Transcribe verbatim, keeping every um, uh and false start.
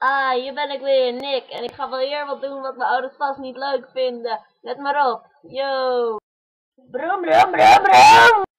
Ah, hier ben ik weer, Nick. En ik ga wel weer wat doen wat mijn ouders vast niet leuk vinden. Let maar op. Yo. Brom, brom, brom, brom.